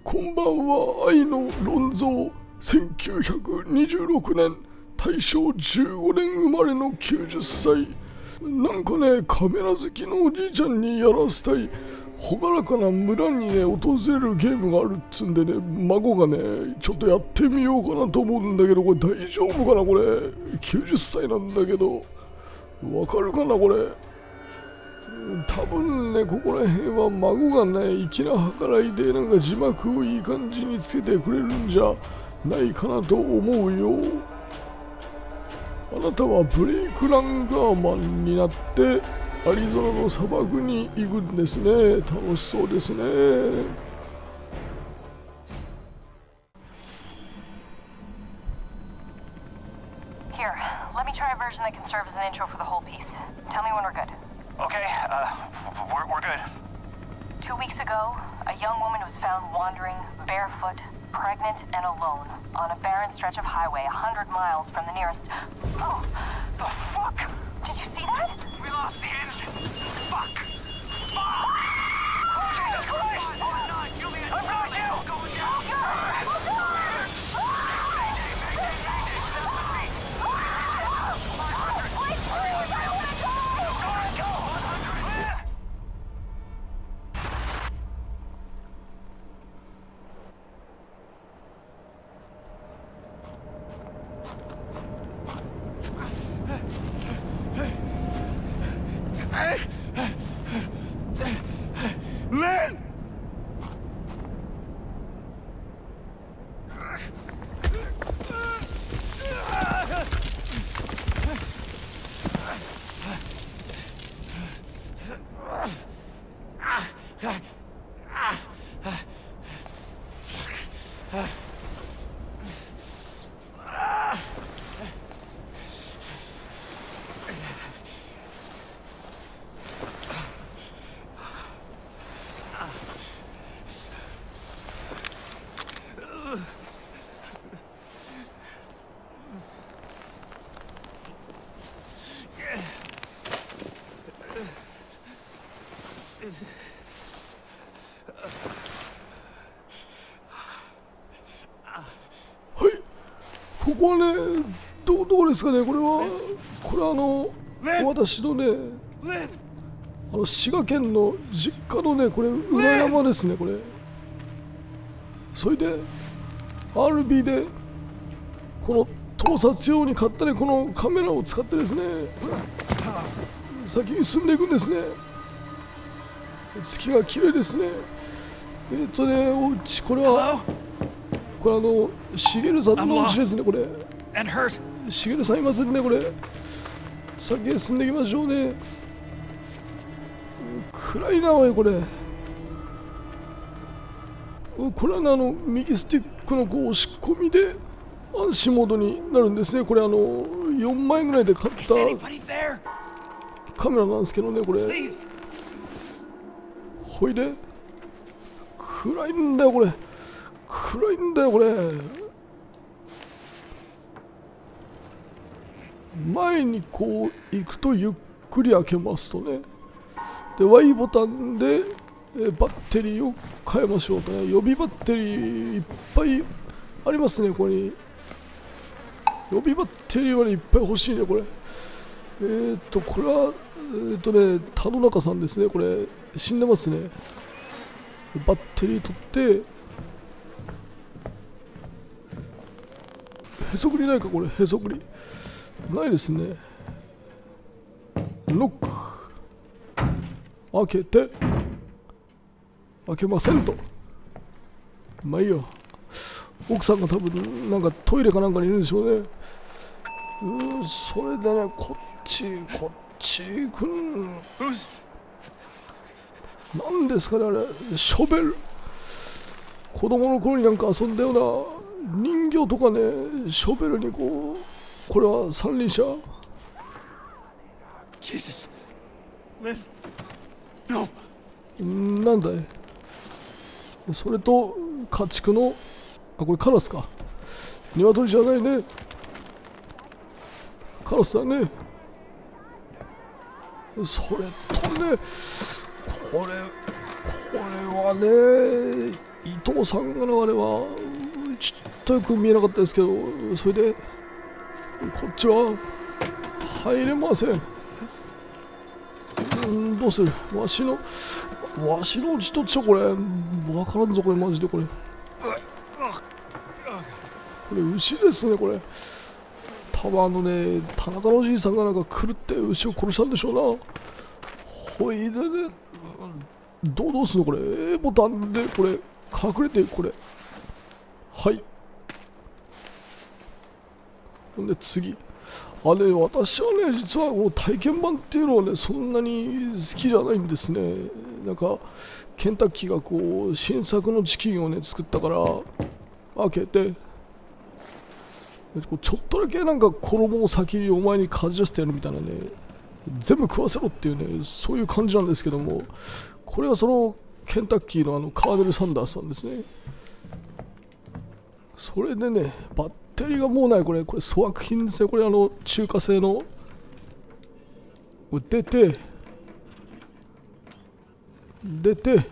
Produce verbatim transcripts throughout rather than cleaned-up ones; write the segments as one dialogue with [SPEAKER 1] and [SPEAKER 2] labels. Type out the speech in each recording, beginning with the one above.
[SPEAKER 1] こんばんは、愛のロンゾー。せんきゅうひゃくにじゅうろくねん、大正じゅうごねん生まれのきゅうじゅっさい。なんかね、カメラ好きのおじいちゃんにやらせたい朗らかな村にね、訪れるゲームがあるっつんでね、孫がね、ちょっとやってみようかなと思うんだけど、これ大丈夫かなこれ。きゅうじゅっさいなんだけど、わかるかなこれ。多分ね、ここら辺は孫がね、粋な計らいでなんか字幕をいい感じにつけてくれるんじゃないかなと思うよ。あなたはブレイクランガーマンになってアリゾナの砂漠に行くんですね。楽しそうですね。
[SPEAKER 2] Here, let me try a version that can serve as an intro for the whole piece. Tell me when we're good.
[SPEAKER 3] Okay, uh, we're, we're good.
[SPEAKER 2] Two weeks ago, a young woman was found wandering, barefoot, pregnant, and alone on a barren stretch of highway a hundred miles from the nearest...
[SPEAKER 3] Oh, the fuck?
[SPEAKER 2] Did you see that?
[SPEAKER 3] We lost the engine. Fuck. Fuck. Oh, Jesus Christ! Oh, no, Juliet. I found you! Going down.
[SPEAKER 2] Oh, God! Oh, God! Please, please, I don't want to die!
[SPEAKER 3] Go, go! one hundred! Lynn!
[SPEAKER 1] はい、ここはね、ど、どこですかね、これは。これはあの、私のね、あの滋賀県の実家のね、これ、裏山ですね、これ。それで、アールビー で、この盗撮用に買ったね、このカメラを使ってですね、先に進んでいくんですね。月が綺麗ですね。えー、っとね、お家、これは、これあの、しげるさんのお家ですね、これ。しげるさんいませんね、これ。先へ進んでいきましょうね。暗いな、おい、これ。これはね、あの、右スティックのこう押し込みで安心モードになるんですね。これあの、よんまんえんぐらいで買ったカメラなんですけどね、これ。ほいで、暗いんだよ、これ。暗いんだよ、これ。前にこう行くとゆっくり開けますとね。で、Y ボタンでえバッテリーを変えましょうとね。予備バッテリーいっぱいありますね、ここに。予備バッテリーはね、いっぱい欲しいね、これ。えーっと、これは、えーっとね、田野中さんですね、これ。死んでますね。バッテリー取って、へそくりないか、これ、へそくり。ないですね。ロック。開けて。開けませんと。まあいいよ。奥さんが多分、なんかトイレかなんかにいるんでしょうね。うー、それでね、こっち、こっち行くん。なんですかね、あれ。ショベル。子供の頃になんか遊んだような。人形とかね、ショベルにこう、これは三輪車。
[SPEAKER 3] Jesus. Lynn. No.
[SPEAKER 1] なんだい。それと家畜の、あ、これカラスか。鶏じゃないね。カラスだね。それとね、これ、これはね、 伊藤さんのあれはちょっとよく見えなかったですけど、それでこっちは入れません。うん、どうする？わしのわしの血とちょこれわからんぞこれマジでこれ。これ牛ですねこれ。多分あのね田中のじいさんがなんか狂って牛を殺したんでしょうな。ほいでね、どうどうすんのこれ。A ボタンでこれ隠れてこれ。はい。ほんで次。あれ私はね実はこう体験版っていうのはねそんなに好きじゃないんですね。なんかケンタッキーがこう新作のチキンをね作ったから開けてちょっとだけなんか衣を先にお前にかじらせてやるみたいなね、全部食わせろっていうねそういう感じなんですけども、これはそのケンタッキーのあのカーネル・サンダースさんですね。それでねバッテリーがもうないこれこれ粗悪品ですね。これあの中華製の出て出て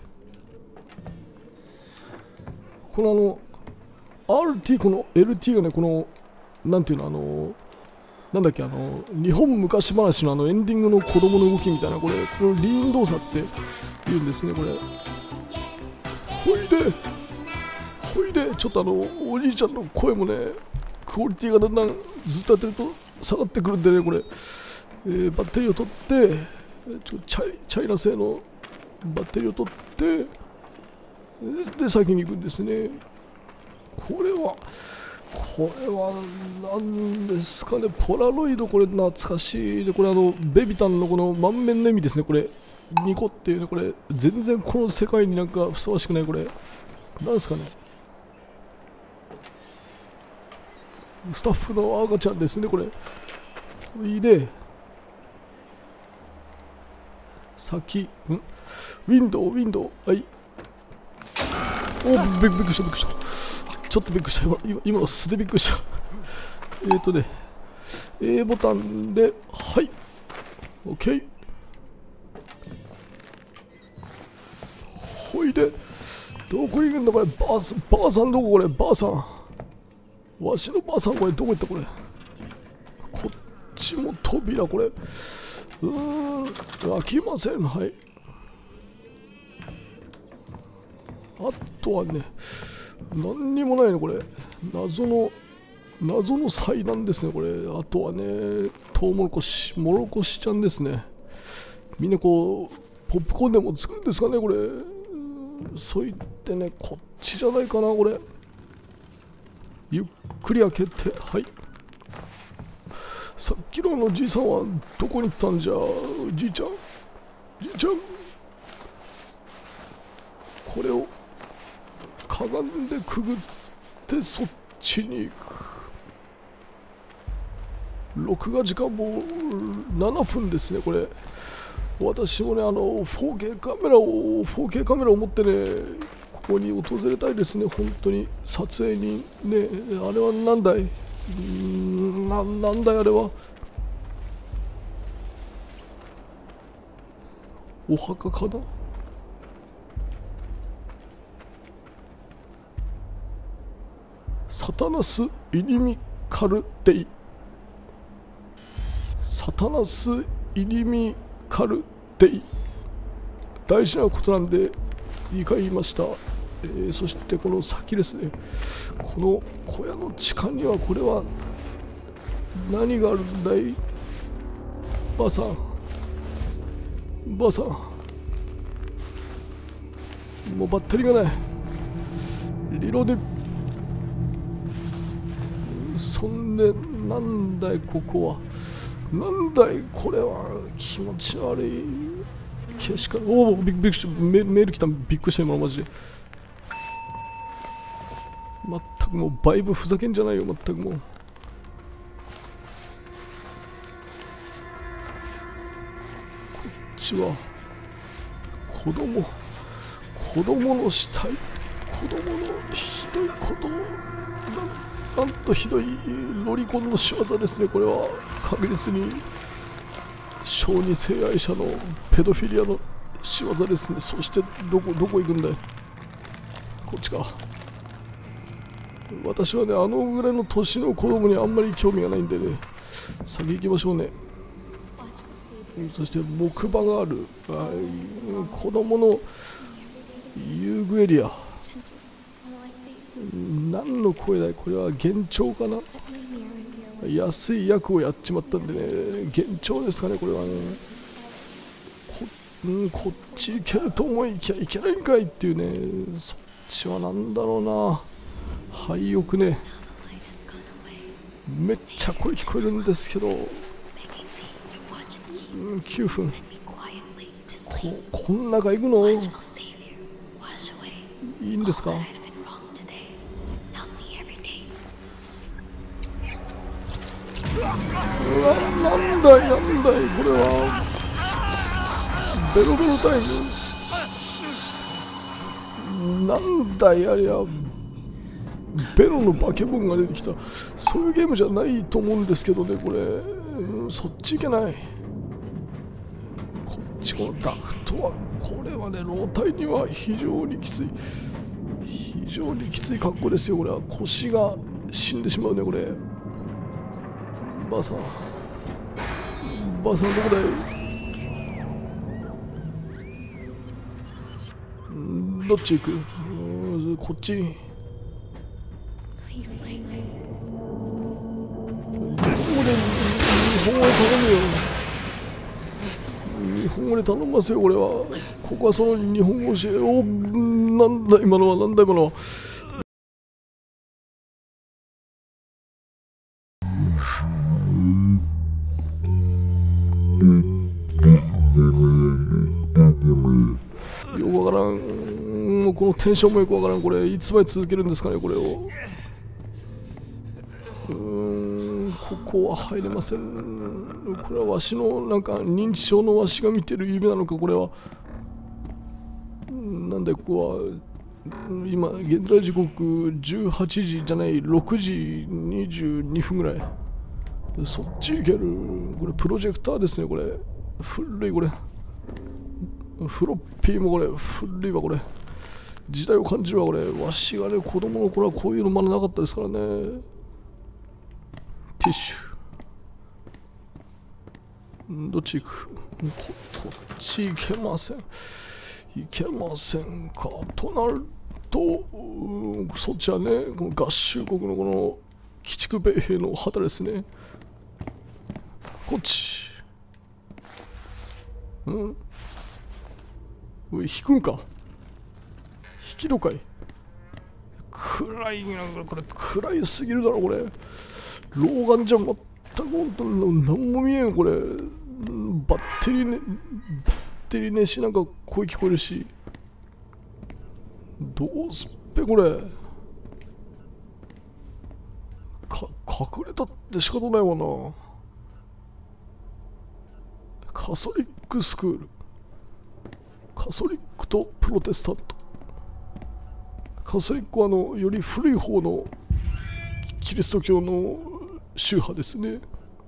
[SPEAKER 1] このあの アールティー この エルティー がねこのなんていうのあのなんだっけあの日本昔話のあのエンディングの子供の動きみたいなこれこれリーン動作って言うんですねこれ。ほいでほいでちょっとあのおじいちゃんの声もねクオリティがだんだんずっとやってると下がってくるんでねこれ、えー、バッテリーを取ってちょチャイチャイナ製のバッテリーを取ってで先に行くんですね。これはこれは何ですかね、ポラロイドこれ懐かしいで、これあのベビタンのこの満面の笑みですねこれニコっていうね、これ全然この世界になんかふさわしくないこれなんですかね、スタッフの赤ちゃんですねこれ。いいで先んウィンドウウィンドウはいおびっくりしたびっくりした、ちょっとびっくりした、今今の素でびっくりしたえーとね A ボタンではい OK ほいでどこ行くんだこれ、ばあさんばあさんどここれ、ばあさんわしのばあさんこれどこ行ったこれ、こっちも扉これうーん開きません。はい、あとはね何にもないのこれ、謎の謎の祭壇ですねこれ。あとはねトウモロコシモロコシちゃんですね。みんなこうポップコーンでも作るんですかねこれ。そう言ってねこっちじゃないかなこれ。ゆっくり開けてはい、さっきのあのじいさんはどこに行ったんじゃ、じいちゃんじいちゃんこれをかがんでくぐってそっちに行く。録画時間もななふんですねこれ。私もねあの フォーケー カメラを フォーケー カメラを持ってねここに訪れたいですね本当に。撮影にねあれはなんだいんななんだいあれはお墓かな。サタナス・イニミカルデイサタナス・イニミカルデイ大事なことなんで言い換えました。えー、そしてこの先ですね、この小屋の地下にはこれは何があるんだい、ばあさんばあさんもうバッテリーがない、リローデそんでなんだいここは、なんだいこれは気持ち悪い景色か。おおびっくりした、メール来た、びっくりした今のマジで。まったくもうバイブふざけんじゃないよ、まったくもう。こっちは子供子供の死体、子供のひどいことな、なんとひどいロリコンの仕業ですねこれは。確実に小児性愛者のペドフィリアの仕業ですね。そしてどこどこ行くんだい、 こっちか。私はね、あのぐらいの年の子供にあんまり興味がないんでね、先行きましょうね。そして木馬がある。あ、子供の遊具エリア。何の声だい、これは幻聴かな。安い役をやっちまったんでね、幻聴ですかね、これはね。こ、うん、こっち行けると思いきやいけないんかいっていうね。そっちはなんだろうな、廃屋ね。めっちゃ声聞こえるんですけど、うん、きゅうふん。こ、こん中行くのいいんですか。うわ、なんだいなんだいこれは。ベロベロタイムなんだいありゃ。ベロのバケモンが出てきた。そういうゲームじゃないと思うんですけどね、これ、うん、そっち行けない。こっち、このダクトは、これはね、老体には非常にきつい、非常にきつい格好ですよ。これは腰が死んでしまうね、これ。ばあさん、ばあさんどこだい。ん、どっち行く。うん、こっち。日本語で頼むよ。日本語で頼みますよ、これは。ここはその日本語教え。お、なんだ今のは、なんだ今のは。よくわからん。もうこのテンションもよくわからん。これいつまで続けるんですかね、これを。うーん、ここは入れません。これはわしのなんか認知症のわしが見てる夢なのか、これは。なんでここは今現在時刻じゅうはちじじゃない、ろくじにじゅうにふんぐらい。そっち行ける。これプロジェクターですね、これ。古い、これ。フロッピーもこれ古いわ。これ時代を感じるわ。これわしがね、子供の頃はこういうのまだなかったですからね。ティッシュ、どっち行く。 こ, こっち行けません。行けませんか。となると、そっちはね、この合衆国のこの鬼畜米兵の旗ですね。こっち、うん、引くんか。引き戸かい。暗いな、これ暗いすぎるだろこれ。老眼じゃ全く本当に何も見えん。これバッテリーね、バッテリーねし、なんか声聞こえるし。どうすっぺこれ。か隠れたって仕方ないわな。カソリックスクール、カソリックとプロテスタント。カソリックはあのより古い方のキリスト教の宗派ですね。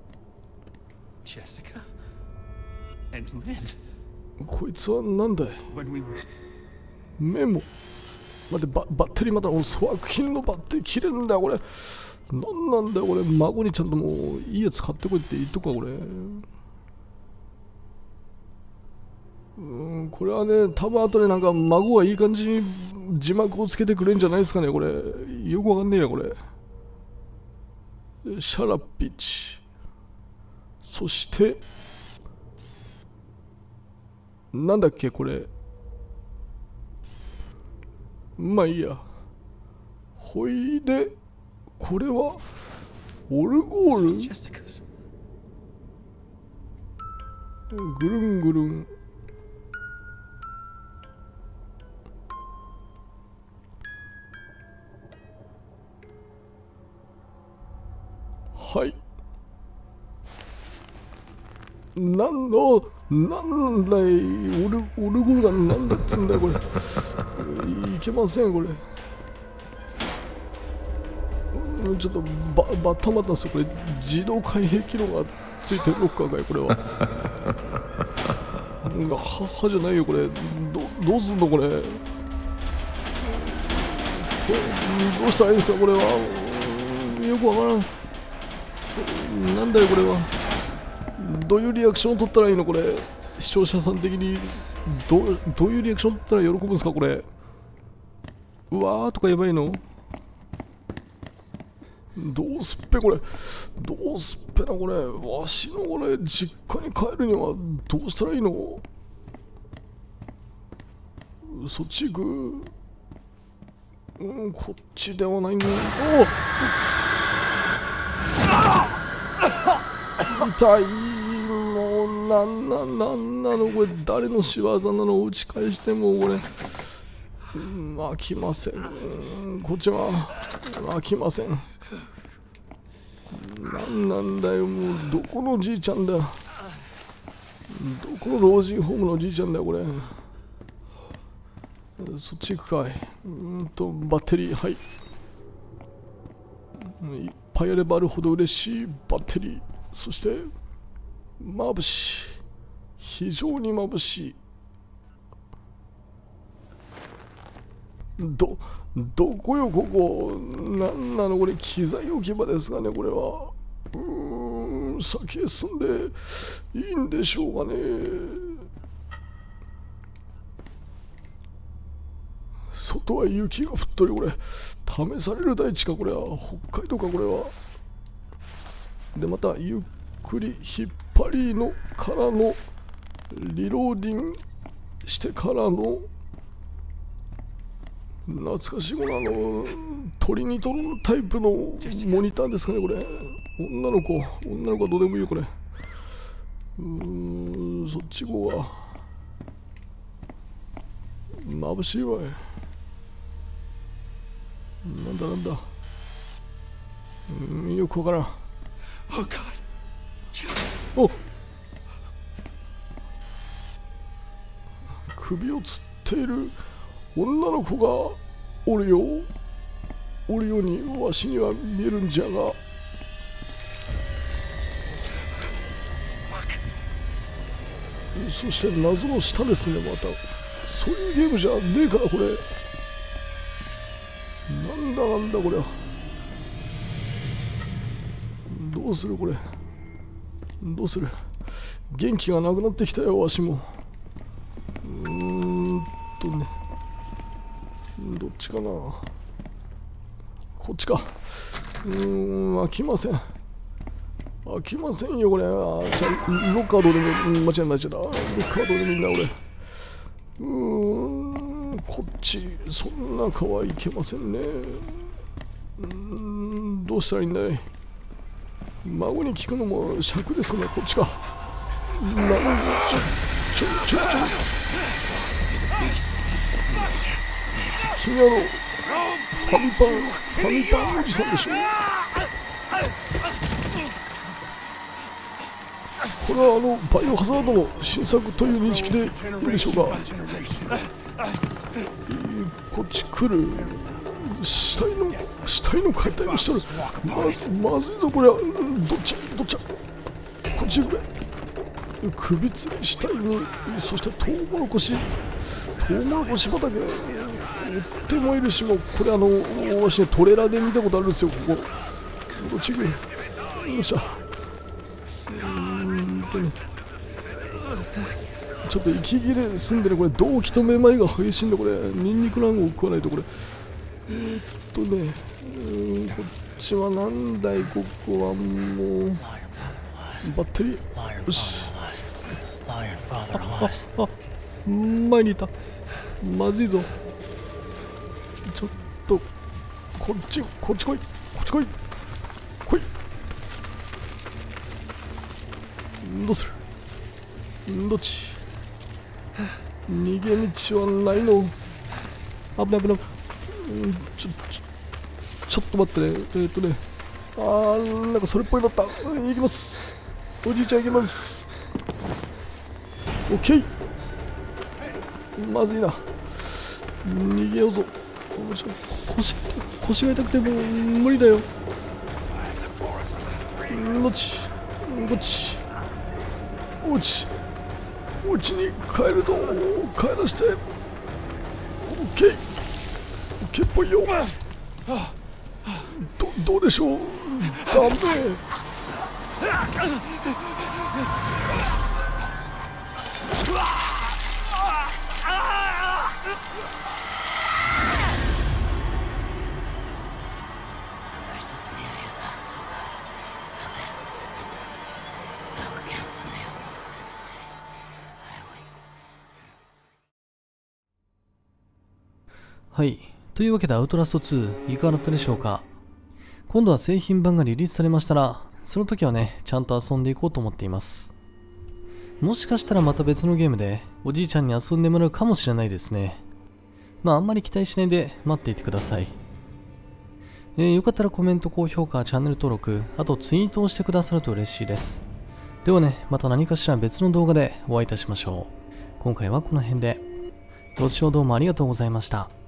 [SPEAKER 1] こいつはなんだい。メモ。待って、ババッテリーまた粗悪品のバッテリー切れるんだよこれ。なんなんだよこれ。孫にちゃんともういいやつ買ってこいって言っとくかこれ。うん、これはね、多分後でなんか孫がいい感じに字幕をつけてくれるんじゃないですかね、これ。よくわかんねえな、これ。シャラピッチ。そして、なんだっけ、これ。まあいいや。ほいで、これは、オルゴール。ぐるんぐるん。はい。なんの、なんだい、オル、オルゴールがなんだっつんだよ、これ。いけません、これ。ちょっとバ、バタバタする、これ。自動開閉機能がついてるのかかい、これは。ははじゃないよ、これ。ど、どうすんの、これ。 どうしたらいいんですかこれは。よくわからん。なんだよこれは。どういうリアクションを取ったらいいのこれ。視聴者さん的にどう、どういうリアクションを取ったら喜ぶんですかこれ。うわーとかやばいの。どうすっぺこれ。どうすっぺなこれ。わしのこれ実家に帰るにはどうしたらいいの。そっち行く。うん、こっちではないんだ。お痛い。もうなんななんなのこれ。誰の仕業なの。打ち返してもこれ、うん、飽きません。うん、こっちは飽きません。なんなんだよもう。どこのじいちゃんだ。どこの老人ホームのじいちゃんだよこれ。そっち行くかい。うんとバッテリー、はい。いっぱいあればあるほど嬉しいバッテリー。そして眩しい。非常に眩しい。どどこよここ。なんなのこれ。機材置き場ですかねこれは。うーん、先へ進んでいいんでしょうかね。外は雪が降っとりこれ。試される大地かこれは。北海道かこれは。でまたゆっくり引っ張りのからのリローディングしてからの懐かしいこのあのトリニトロタイプのモニターですかねこれ。女の子女の子はどうでもいいよこれ。うーん、そっち号は眩しいわい。なんだなんだ。うん、よくわからん。お、首をつっている女の子がおるよ。おるようにわしには見えるんじゃが。そして謎の下ですね。またそういうゲームじゃねえからこれ。なんだなんだこれは。どうするこれ。どうする。元気がなくなってきたよわしも。うーんとね、どっちかな。こっちか。うーん、飽きません。飽きませんよこれ。あ、じゃあロッカーどうでもいい。間違いないじゃだ。ロッカーどうでもいいんだ俺。うーん、こっちそんな中はいけませんね。うーん、どうしたらいいんだい。孫に聞くのも尺ですね。こっちか。なんちょちょちょちょ君あのファミパンファミパンおじさんでしょ。これはあのバイオハザードの新作という認識でいいでしょうか。こっち来る。死体の死体の解体をしてる。ま、まずいぞこれは。どっちどっちこっち行くべ。首つり死体に、そしてトウモロコシトウモロコシ畑売ってもいるしも。これあの私ねトレーラーで見たことあるんですよここ。どっち行く。よっしゃ。うーんとね、ちょっと息切れすんでねこれ。動悸とめまいが激しいんだこれ。ニンニクランゴを食わないとこれ。えー、っとね、うーん、こっちはなんだい。ここはもうバッテリー。よし。あああ、前にいた。まずいぞ。ちょっとこっちこっち来い。こっち来い来い。どうする。どっち。逃げ道はないの。危ない危ない。ちょ、ちょ、ちょっと待ってね。えー、っとね。あー、なんかそれっぽいのあった。行きます。おじいちゃん行きます。オッケー。まずいな。逃げようぞ。腰、腰が痛くてもう無理だよ。どっちこっち。おうち。おうちに帰ると帰らして。オッケー。オッケー。 ぽいよ。どどうでしょう。ダメ。
[SPEAKER 4] はい。というわけでアウトラストツーいかがだったでしょうか。今度は製品版がリリースされましたら、その時はね、ちゃんと遊んでいこうと思っています。もしかしたらまた別のゲームでおじいちゃんに遊んでもらうかもしれないですね。まああんまり期待しないで待っていてください。えー、よかったらコメント、高評価、チャンネル登録、あとツイートをしてくださると嬉しいです。ではね、また何かしら別の動画でお会いいたしましょう。今回はこの辺で。ご視聴どうもありがとうございました。